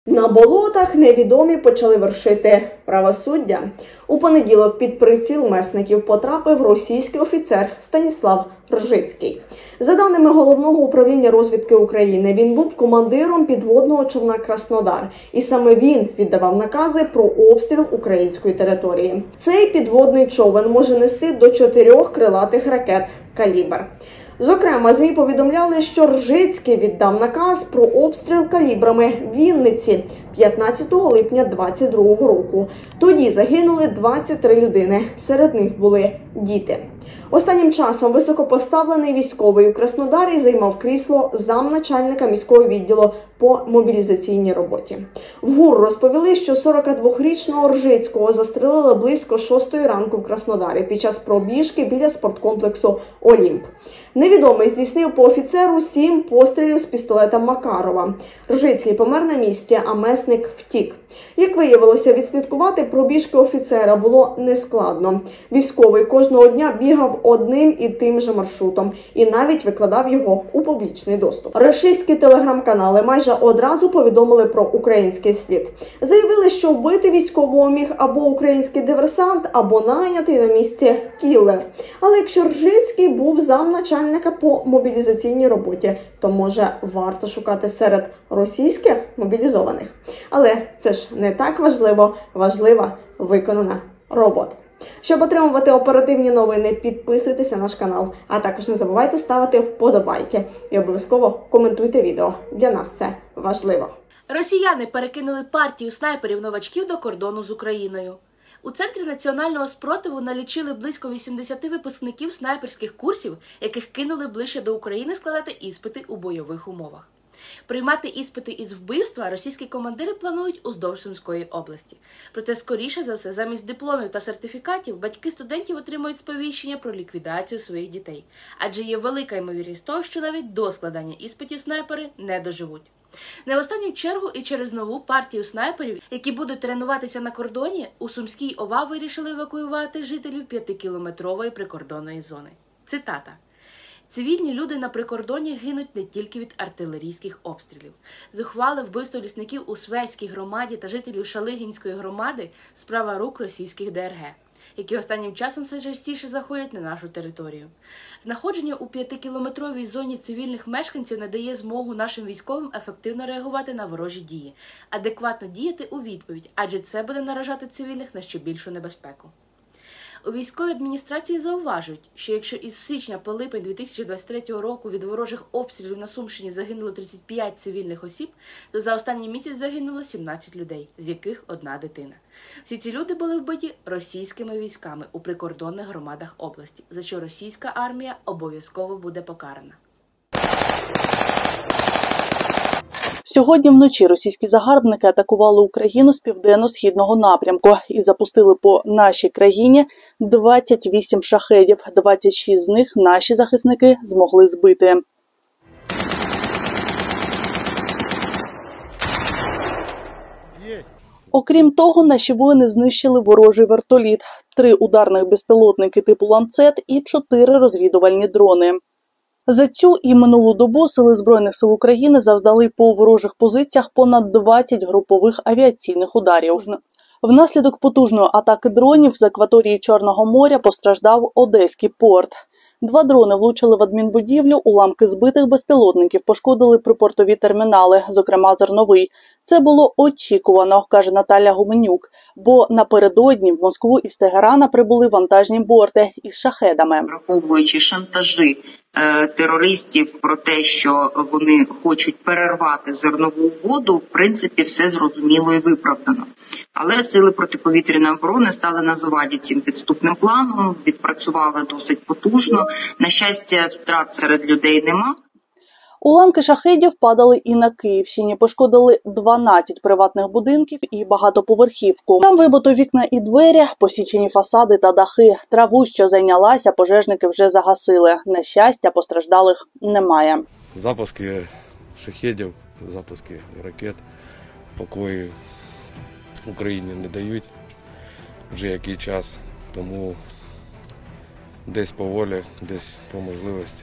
На болотах невідомі почали вершити правосуддя. У понеділок під приціл месників потрапив російський офіцер Станіслав Ржицький. За даними Головного управління розвідки України, він був командиром підводного човна «Краснодар». І саме він віддавав накази про обстріл української території. Цей підводний човен може нести до 4 крилатих ракет «Калібр». Зокрема, ЗМІ повідомляли, що Ржицький віддав наказ про обстріл калібрами Вінниці 15 липня 2022 року. Тоді загинули 23 людини, серед них були діти. Останнім часом високопоставлений військовий у Краснодарі займав крісло замначальника міського відділу по мобілізаційній роботі. В ГУР розповіли, що 42-річного Ржицького застрелили близько 6 ранку в Краснодарі під час пробіжки біля спорткомплексу «Олімп». Невідомий здійснив по офіцеру 7 пострілів з пістолета Макарова. Ржицький помер на місці, а месник втік. Як виявилося, відслідкувати пробіжки офіцера було нескладно. Військовий кожного дня бігав одним і тим же маршрутом і навіть викладав його у публічний доступ. Російські телеграм-канали майже одразу повідомили про український слід. Заявили, що вбити військового міг або український диверсант, або найнятий на місці кілер. Але якщо Ржицький був замначальника по мобілізаційній роботі, то може варто шукати серед російських мобілізованих. Але це ж не так важливо, важлива виконана робота. Щоб отримувати оперативні новини, підписуйтеся на наш канал, а також не забувайте ставити вподобайки і обов'язково коментуйте відео. Для нас це важливо. Росіяни перекинули партію снайперів-новачків до кордону з Україною. У Центрі національного спротиву налічили близько 80 випускників снайперських курсів, яких кинули ближче до України складати іспити у бойових умовах. Приймати іспити із вбивства російські командири планують уздовж Сумської області. Проте, скоріше за все, замість дипломів та сертифікатів батьки студентів отримують сповіщення про ліквідацію своїх дітей. Адже є велика ймовірність того, що навіть до складання іспитів снайпери не доживуть. Не в останню чергу і через нову партію снайперів, які будуть тренуватися на кордоні, у Сумській ОВА вирішили евакуювати жителів 5-кілометрової прикордонної зони. Цитата. «Цивільні люди на прикордоні гинуть не тільки від артилерійських обстрілів. Зухвале вбивство лісників у Свеській громаді та жителів Шалигінської громади – справа рук російських ДРГ, які останнім часом все частіше заходять на нашу територію. Знаходження у 5-кілометровій зоні цивільних мешканців не дає змогу нашим військовим ефективно реагувати на ворожі дії, адекватно діяти у відповідь, адже це буде наражати цивільних на ще більшу небезпеку». У військовій адміністрації зауважують, що якщо із січня по липень 2023 року від ворожих обстрілів на Сумщині загинуло 35 цивільних осіб, то за останній місяць загинуло 17 людей, з яких одна дитина. Всі ці люди були вбиті російськими військами у прикордонних громадах області, за що російська армія обов'язково буде покарана. Сьогодні вночі російські загарбники атакували Україну з південно-східного напрямку і запустили по нашій країні 28 шахедів. 26 з них наші захисники змогли збити. Окрім того, наші воїни знищили ворожий вертоліт, 3 ударних безпілотники типу «Ланцет» і 4 розвідувальні дрони. За цю і минулу добу Сили Збройних сил України завдали по ворожих позиціях понад 20 групових авіаційних ударів. Внаслідок потужної атаки дронів з акваторії Чорного моря постраждав Одеський порт. 2 дрони влучили в адмінбудівлю, уламки збитих безпілотників пошкодили припортові термінали, зокрема зерновий. Це було очікувано, каже Наталя Гуменюк, бо напередодні в Москву із Тегерана прибули вантажні борти із шахедами. Враховуючи шантажі терористів про те, що вони хочуть перервати зернову угоду, в принципі, все зрозуміло і виправдано. Але сили протиповітряної оборони стали на заваді цим підступним планом, відпрацювали досить потужно. На щастя, втрат серед людей нема. Уламки шахедів падали і на Київщині, пошкодили 12 приватних будинків і багатоповерхівку. Там вибито вікна і двері, посічені фасади та дахи. Траву, що зайнялася, пожежники вже загасили. На щастя, постраждалих немає. Запуски шахедів, запуски ракет покою Україні не дають вже який час, тому десь по волі, десь по можливості.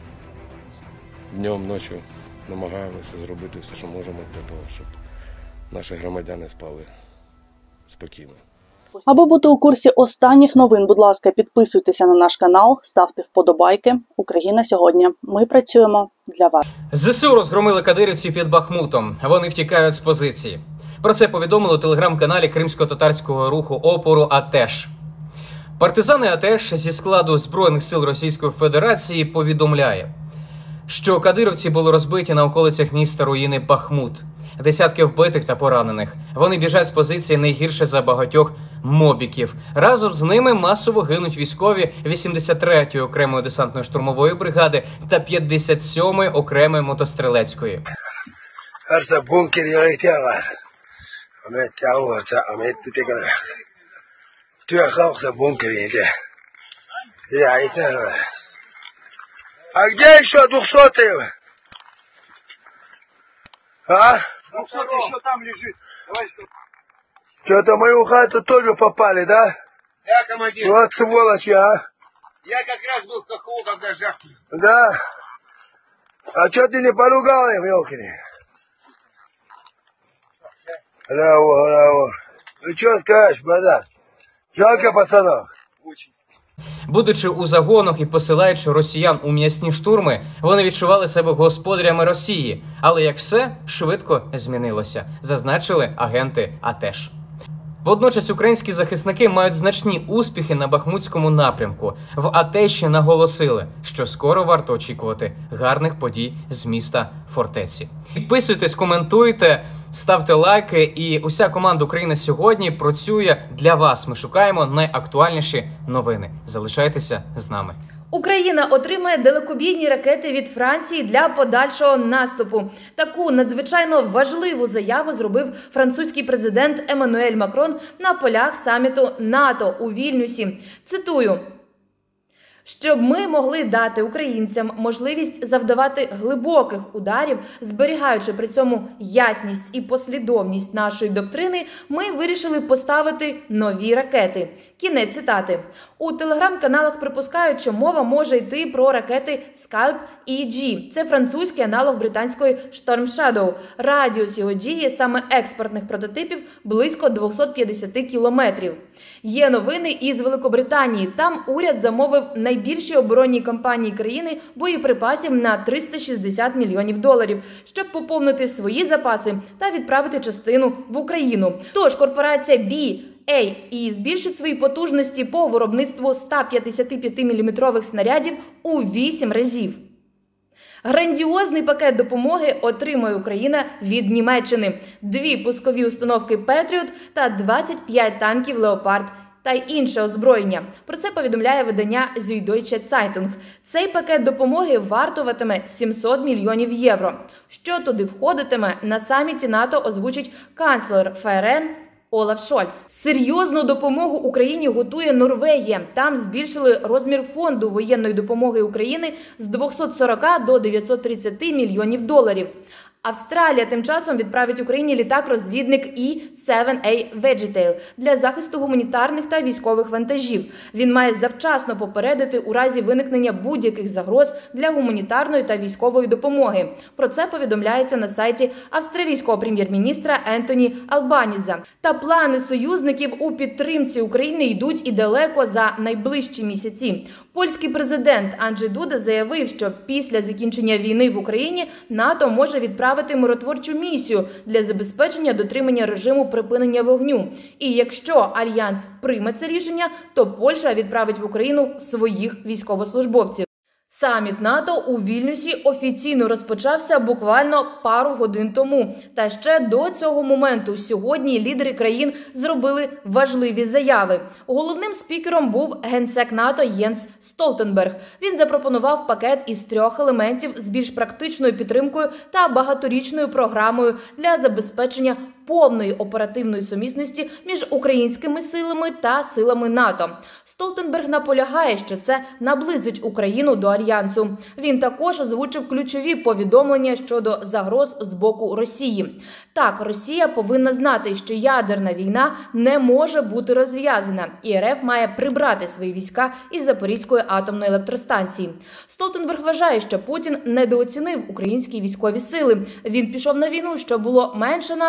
Днем, ночі намагаємося зробити все, що можемо для того, щоб наші громадяни спали спокійно. Аби бути у курсі останніх новин, будь ласка, підписуйтеся на наш канал, ставте вподобайки. Україна сьогодні. Ми працюємо для вас. ЗСУ розгромили кадирівців під Бахмутом. Вони втікають з позиції. Про це повідомили у телеграм-каналі кримсько-татарського руху опору «АТЕШ». Партизани «АТЕШ» зі складу Збройних сил Російської Федерації повідомляє, що кадирівці були розбиті на околицях міста руїни Бахмут. Десятки вбитих та поранених. Вони біжать з позиції найгірше за багатьох мобіків. Разом з ними масово гинуть військові 83-ї окремої десантно-штурмової бригади та 57-ї окремої мотострілецької. Арса бункер ягитяга. Амет тяуарца, амет титекана. Туя хауса бункер иде. Ягитяга. А где еще 200-й? А? 200 еще там лежит. Что-то в мою хату тоже попали, да? Да, командир. Вот сволочи, а? Я как раз был в КХУ, когда жахнули. Да. А что ты не поругал их, Мелкини? Браво. Ну что скажешь, братан? Жалко пацанов? Очень. Будучи у загонах і посилаючи росіян у м'ясні штурми, вони відчували себе господарями Росії. Але як все швидко змінилося, зазначили агенти АТЕШ. Водночас українські захисники мають значні успіхи на Бахмутському напрямку. В АТЕШі наголосили, що скоро варто очікувати гарних подій з міста фортеці. Підписуйтесь, коментуйте, ставте лайки, і уся команда «Україна сьогодні» працює для вас. Ми шукаємо найактуальніші новини. Залишайтеся з нами. Україна отримає далекобійні ракети від Франції для подальшого наступу. Таку надзвичайно важливу заяву зробив французький президент Еммануель Макрон на полях саміту НАТО у Вільнюсі. Цитую: «Щоб ми могли дати українцям можливість завдавати глибоких ударів, зберігаючи при цьому ясність і послідовність нашої доктрини, ми вирішили поставити нові ракети». Кінець цитати. У телеграм-каналах припускають, що мова може йти про ракети Scalp EG. Це французький аналог британської Storm Shadow. Радіус його дії саме експортних прототипів близько 250 кілометрів. Є новини із Великобританії. Там уряд замовив найбільшій оборонній компанії країни боєприпасів на $360 мільйонів, щоб поповнити свої запаси та відправити частину в Україну. Тож корпорація BAE збільшить свої потужності по виробництву 155-мм снарядів у 8 разів. Грандіозний пакет допомоги отримує Україна від Німеччини. 2 пускові установки «Петріот» та 25 танків «Леопард» та інше озброєння. Про це повідомляє видання Süddeutsche Zeitung. Цей пакет допомоги вартуватиме 700 мільйонів євро. Що туди входитиме, на саміті НАТО озвучить канцлер ФРН Олаф Шольц. Серйозну допомогу Україні готує Норвегія. Там збільшили розмір фонду воєнної допомоги України з 240 до 930 мільйонів доларів. Австралія тим часом відправить Україні літак-розвідник E-7A Vegetal для захисту гуманітарних та військових вантажів. Він має завчасно попередити у разі виникнення будь-яких загроз для гуманітарної та військової допомоги. Про це повідомляється на сайті австралійського прем'єр-міністра Ентоні Албаніза. Та плани союзників у підтримці України йдуть і далеко за найближчі місяці. Польський президент Анджей Дуда заявив, що після закінчення війни в Україні НАТО може відправити миротворчу місію для забезпечення дотримання режиму припинення вогню. І якщо Альянс прийме це рішення, то Польща відправить в Україну своїх військовослужбовців. Саміт НАТО у Вільнюсі офіційно розпочався буквально пару годин тому. Та ще до цього моменту сьогодні лідери країн зробили важливі заяви. Головним спікером був генсек НАТО Єнс Столтенберг. Він запропонував пакет із 3 елементів з більш практичною підтримкою та багаторічною програмою для забезпечення повної оперативної сумісності між українськими силами та силами НАТО. Столтенберг наполягає, що це наблизить Україну до Альянсу. Він також озвучив ключові повідомлення щодо загроз з боку Росії. Так, Росія повинна знати, що ядерна війна не може бути розв'язана, і РФ має прибрати свої війська із Запорізької атомної електростанції. Столтенберг вважає, що Путін недооцінив українські військові сили. Він пішов на війну, щоб було менше НАТО, а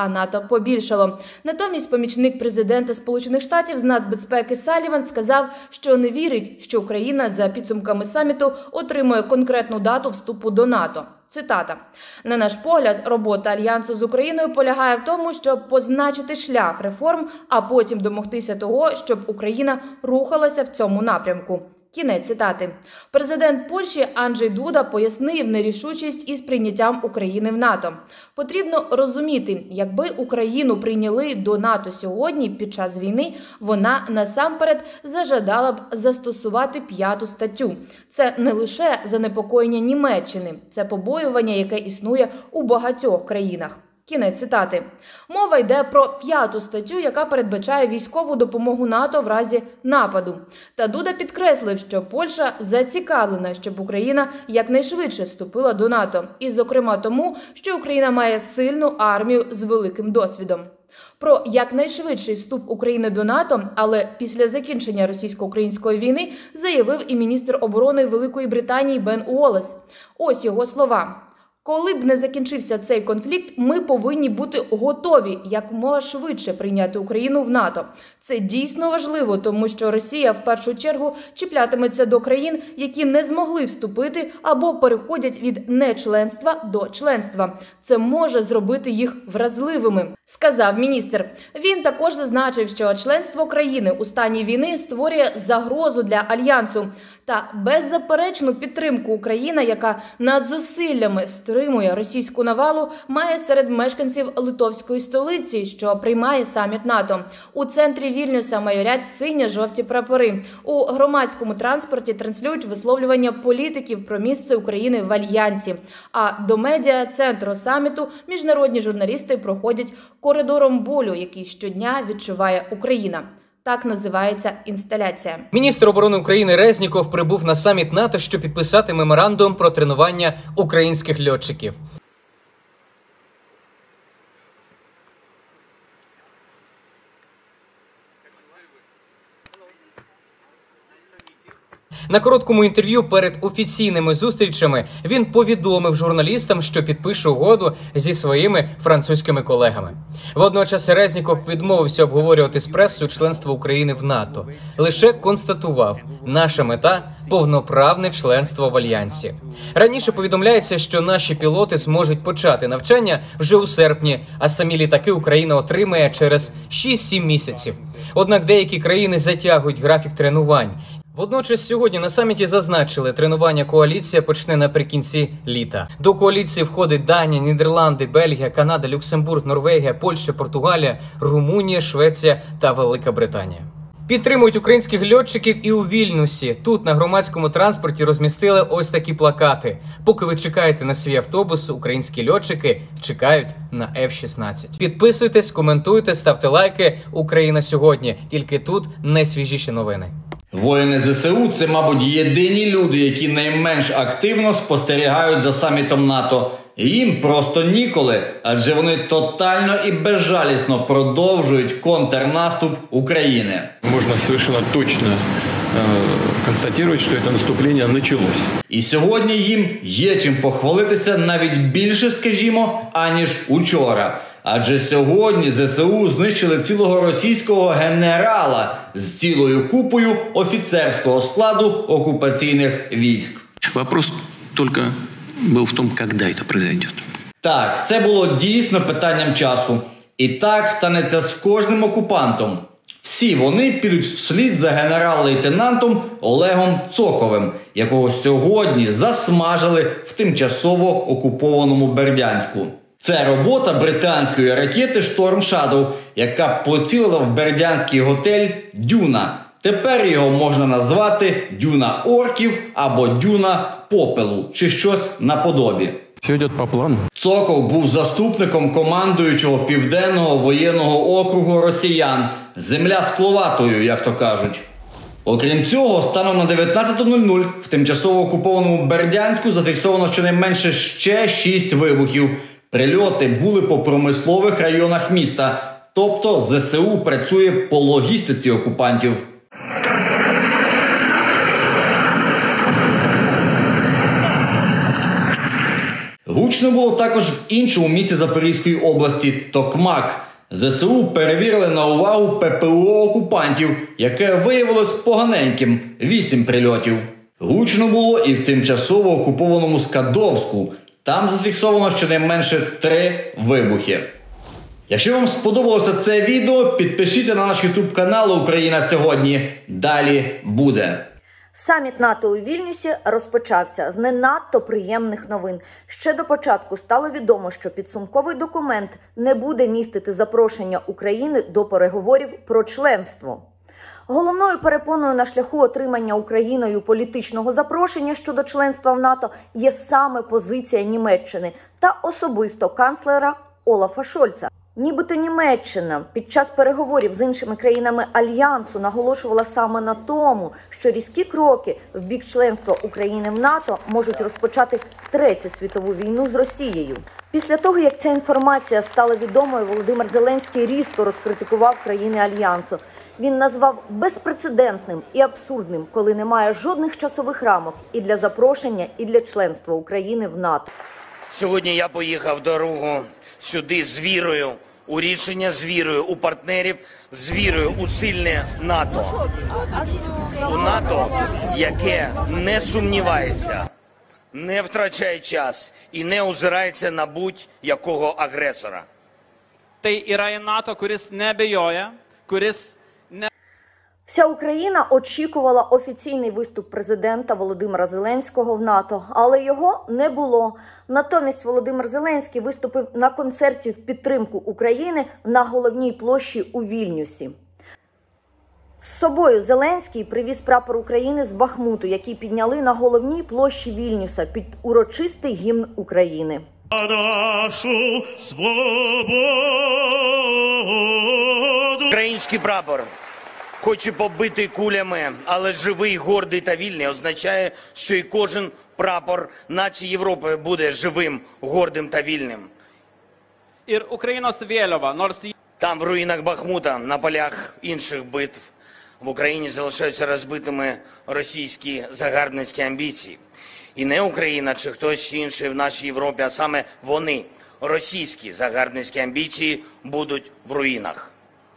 а НАТО побільшало. Натомість помічник президента Сполучених Штатів з нацбезпеки Саліван сказав, що не вірить, що Україна за підсумками саміту отримує конкретну дату вступу до НАТО. Цитата. «На наш погляд, робота Альянсу з Україною полягає в тому, щоб позначити шлях реформ, а потім домогтися того, щоб Україна рухалася в цьому напрямку». Кінець цитати. Президент Польщі Анджей Дуда пояснив нерішучість із прийняттям України в НАТО. Потрібно розуміти, якби Україну прийняли до НАТО сьогодні під час війни, вона насамперед зажадала б застосувати 5-ту статтю. Це не лише занепокоєння Німеччини, це побоювання, яке існує у багатьох країнах. Кінець цитати. Мова йде про 5-ту статтю, яка передбачає військову допомогу НАТО в разі нападу. Та Дуда підкреслив, що Польща зацікавлена, щоб Україна якнайшвидше вступила до НАТО. І, зокрема, тому, що Україна має сильну армію з великим досвідом. Про якнайшвидший вступ України до НАТО, але після закінчення російсько-української війни, заявив і міністр оборони Великої Британії Бен Уоллес. Ось його слова. Коли б не закінчився цей конфлікт, ми повинні бути готові якомога швидше прийняти Україну в НАТО. Це дійсно важливо, тому що Росія в першу чергу чіплятиметься до країн, які не змогли вступити або переходять від нечленства до членства. Це може зробити їх вразливими, сказав міністр. Він також зазначив, що членство країни у стані війни створює загрозу для Альянсу. Та беззаперечну підтримку Україна, яка над зусиллями стримує російську навалу, має серед мешканців литовської столиці, що приймає саміт НАТО. У центрі Вільнюса майорять синьо-жовті прапори. У громадському транспорті транслюють висловлювання політиків про місце України в Альянсі. А до медіа-центру саміту міжнародні журналісти проходять коридором болю, який щодня відчуває Україна. Так називається інсталяція. Міністр оборони України Резніков прибув на саміт НАТО, щоб підписати меморандум про тренування українських льотчиків. На короткому інтерв'ю перед офіційними зустрічами він повідомив журналістам, що підпише угоду зі своїми французькими колегами. Водночас Резніков відмовився обговорювати з пресою членство України в НАТО. Лише констатував, наша мета – повноправне членство в Альянсі. Раніше повідомляється, що наші пілоти зможуть почати навчання вже у серпні, а самі літаки Україна отримає через 6-7 місяців. Однак деякі країни затягують графік тренувань. Водночас сьогодні на саміті зазначили, тренування коаліція почне наприкінці літа. До коаліції входить Данія, Нідерланди, Бельгія, Канада, Люксембург, Норвегія, Польща, Португалія, Румунія, Швеція та Велика Британія. Підтримують українських льотчиків і у Вільнюсі. Тут на громадському транспорті розмістили ось такі плакати. Поки ви чекаєте на свій автобус, українські льотчики чекають на F-16. Підписуйтесь, коментуйте, ставте лайки. Україна сьогодні. Тільки тут найсвіжіші новини. Воїни ЗСУ – це, мабуть, єдині люди, які найменш активно спостерігають за самітом НАТО. І їм просто ніколи, адже вони тотально і безжалісно продовжують контрнаступ України. Можна совершенно точно констатувати, що це наступлення почалось. І сьогодні їм є чим похвалитися навіть більше, скажімо, аніж учора. Адже сьогодні ЗСУ знищили цілого російського генерала з цілою купою офіцерського складу окупаційних військ. Вопрос тільки був в тому, коли це произойде. Так, це було дійсно питанням часу. І так станеться з кожним окупантом. Всі вони підуть вслід за генерал-лейтенантом Олегом Цоковим, якого сьогодні засмажили в тимчасово окупованому Бердянську. Це робота британської ракети Storm Shadow, яка поцілила в бердянський готель «Дюна». Тепер його можна назвати «Дюна орків» або «Дюна попелу» чи щось наподобі. Все йде по плану. Цоков був заступником командуючого Південного воєнного округу росіян. Земля скловатою, як то кажуть. Окрім цього, станом на 19:00 в тимчасово окупованому Бердянську зафіксовано щонайменше ще 6 вибухів. Прильоти були по промислових районах міста, тобто ЗСУ працює по логістиці окупантів. Гучно було також в іншому місті Запорізької області – Токмак. ЗСУ перевірили на увагу ППО окупантів, яке виявилось поганеньким – 8 прильотів. Гучно було і в тимчасово окупованому Скадовську. Там зафіксовано щонайменше 3 вибухи. Якщо вам сподобалося це відео, підпишіться на наш YouTube канал «Україна сьогодні». Далі буде. Саміт НАТО у Вільнюсі розпочався з не надто приємних новин. Ще до початку стало відомо, що підсумковий документ не буде містити запрошення України до переговорів про членство. Головною перепоною на шляху отримання Україною політичного запрошення щодо членства в НАТО є саме позиція Німеччини та особисто канцлера Олафа Шольца. Нібито Німеччина під час переговорів з іншими країнами Альянсу наголошувала саме на тому, що різкі кроки в бік членства України в НАТО можуть розпочати Третю світову війну з Росією. Після того, як ця інформація стала відомою, Володимир Зеленський різко розкритикував країни Альянсу. Він назвав безпрецедентним і абсурдним, коли немає жодних часових рамок і для запрошення, і для членства України в НАТО. Сьогодні я поїхав дорогу сюди з вірою у рішення, з вірою у партнерів, з вірою у сильне НАТО. У НАТО, яке не сумнівається, не втрачає час і не озирається на будь-якого агресора. Вся Україна очікувала офіційний виступ президента Володимира Зеленського в НАТО, але його не було. Натомість Володимир Зеленський виступив на концерті в підтримку України на головній площі у Вільнюсі. З собою Зеленський привіз прапор України з Бахмуту, який підняли на головній площі Вільнюса під урочистий гімн України. Нашу свободу! Український прапор, хоч і побитий кулями, але живий, гордий та вільний, означає, що і кожен прапор нації Європи буде живим, гордим та вільним. Там, в руїнах Бахмута, на полях інших битв, в Україні залишаються розбитими російські загарбницькі амбіції. І не Україна чи хтось інший в нашій Європі, а саме вони, російські загарбницькі амбіції, будуть в руїнах.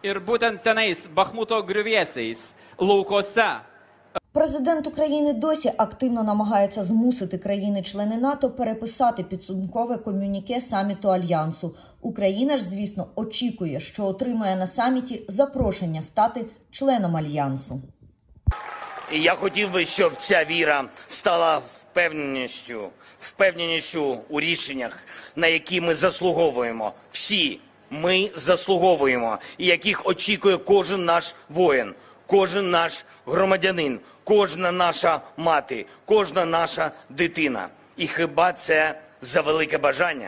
Президент України досі активно намагається змусити країни-члени НАТО переписати підсумкове комюніке саміту Альянсу. Україна ж, звісно, очікує, що отримає на саміті запрошення стати членом Альянсу. І я хотів би, щоб ця віра стала впевненістю у рішеннях, на які ми заслуговуємо. Всі ми заслуговуємо, і яких очікує кожен наш воїн, кожен наш громадянин, кожна наша мати, кожна наша дитина. І хіба це за велике бажання?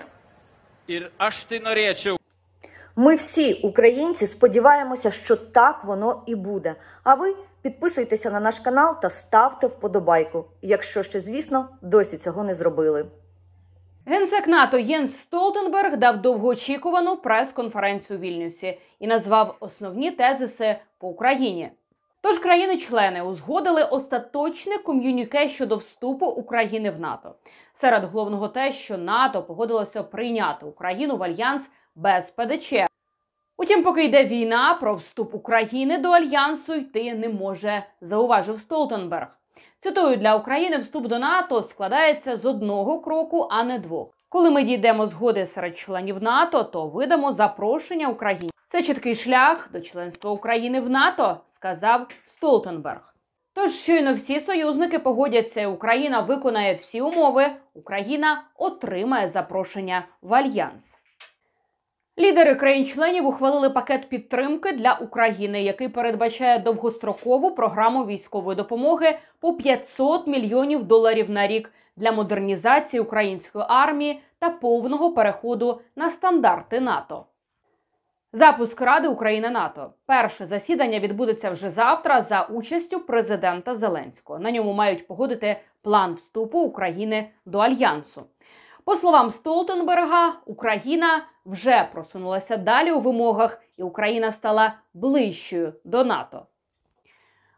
Ми всі, українці, сподіваємося, що так воно і буде. А ви підписуйтеся на наш канал та ставте вподобайку, якщо ще, звісно, досі цього не зробили. Генсек НАТО Єнс Столтенберг дав довгоочікувану прес-конференцію у Вільнюсі і назвав основні тезиси по Україні. Тож країни-члени узгодили остаточне ком'юніке щодо вступу України в НАТО. Серед головного те, що НАТО погодилося прийняти Україну в Альянс без ПДЧ. Утім, поки йде війна, про вступ України до Альянсу йти не може, зауважив Столтенберг. Цитую, для України вступ до НАТО складається з одного кроку, а не двох. Коли ми дійдемо згоди серед членів НАТО, то видамо запрошення Україні. Це чіткий шлях до членства України в НАТО, сказав Столтенберг. Тож щойно всі союзники погодяться і Україна виконає всі умови, Україна отримає запрошення в Альянс. Лідери країн-членів ухвалили пакет підтримки для України, який передбачає довгострокову програму військової допомоги по 500 мільйонів доларів на рік для модернізації української армії та повного переходу на стандарти НАТО. Запуск Ради Україна-НАТО. Перше засідання відбудеться вже завтра за участю президента Зеленського. На ньому мають погодити план вступу України до Альянсу. По словам Столтенберга, Україна вже просунулася далі у вимогах, і Україна стала ближчою до НАТО.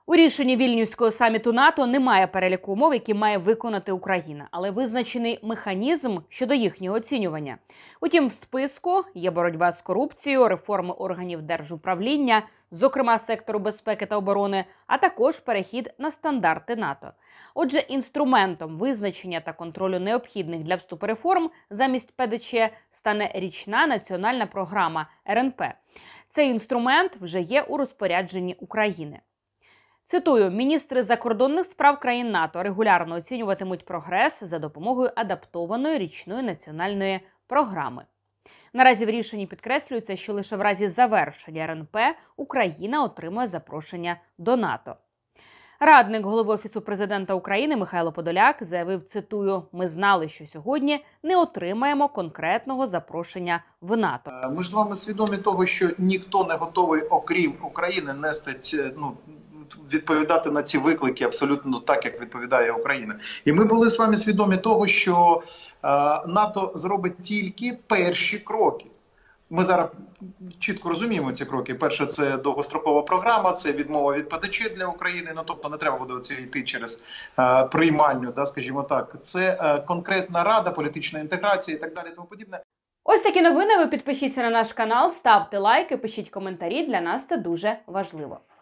У рішенні Вільнюського саміту НАТО немає переліку умов, які має виконати Україна, але визначений механізм щодо їхнього оцінювання. Утім, в списку є боротьба з корупцією, реформи органів держуправління, зокрема сектору безпеки та оборони, а також перехід на стандарти НАТО. Отже, інструментом визначення та контролю необхідних для вступу реформ замість ПДЧ стане річна національна програма РНП. Цей інструмент вже є у розпорядженні України. Цитую, міністри закордонних справ країн НАТО регулярно оцінюватимуть прогрес за допомогою адаптованої річної національної програми. Наразі в рішенні підкреслюється, що лише в разі завершення РНП Україна отримує запрошення до НАТО. Радник голови Офісу президента України Михайло Подоляк заявив, цитую, «Ми знали, що сьогодні не отримаємо конкретного запрошення в НАТО». Ми ж з вами свідомі того, що ніхто не готовий, окрім України, відповідати на ці виклики абсолютно так, як відповідає Україна. І ми були з вами свідомі того, що НАТО зробить тільки перші кроки. Ми зараз чітко розуміємо ці кроки. Перше, це довгострокова програма, це відмова від ПДЧ для України, тобто не треба буде оце йти через приймальню, скажімо так. Це конкретна рада, політична інтеграція і так далі, тому подібне. Ось такі новини, ви підпишіться на наш канал, ставте лайки, пишіть коментарі, для нас це дуже важливо.